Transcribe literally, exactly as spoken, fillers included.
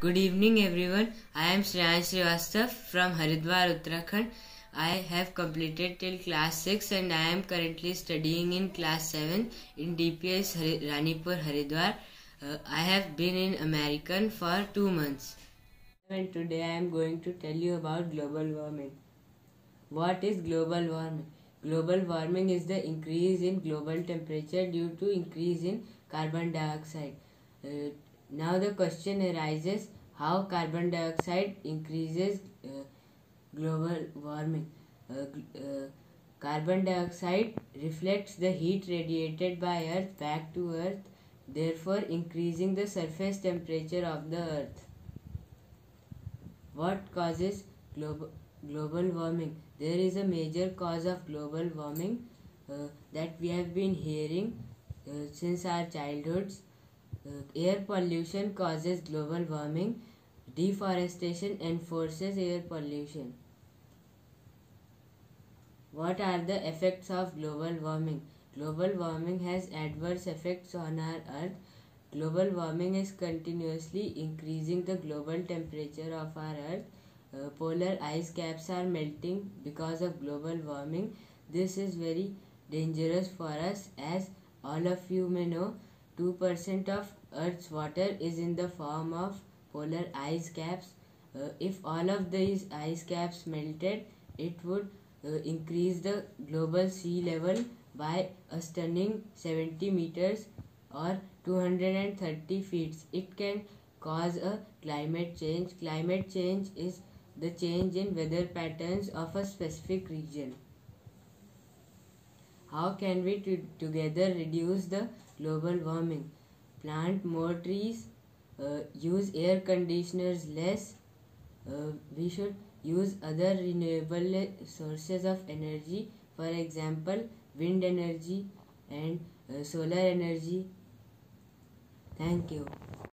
Good evening everyone. I am Shreyansh Srivastava from Haridwar, Uttarakhand. I have completed till class six and I am currently studying in class seven in D P S Ranipur, Haridwar. Uh, I have been in American for two months. And today I am going to tell you about global warming. What is global warming? Global warming is the increase in global temperature due to increase in carbon dioxide. Uh, now the question arises, how carbon dioxide increases uh, global warming. Uh, uh, carbon dioxide reflects the heat radiated by Earth back to Earth, therefore increasing the surface temperature of the Earth. What causes global global warming? There is a major cause of global warming uh, that we have been hearing uh, since our childhoods. Uh, air pollution causes global warming. Deforestation enforces air pollution. What are the effects of global warming? Global warming has adverse effects on our Earth. Global warming is continuously increasing the global temperature of our Earth. Uh, polar ice caps are melting because of global warming. This is very dangerous for us, as all of you may know, two percent of Earth's water is in the form of polar ice caps. Uh, if all of these ice caps melted, it would uh, increase the global sea level by a stunning seventy meters or two hundred thirty feet. It can cause a climate change. Climate change is the change in weather patterns of a specific region. How can we together reduce the global warming? Plant more trees, uh, use air conditioners less, uh, we should use other renewable sources of energy, for example wind energy and uh, solar energy. Thank you.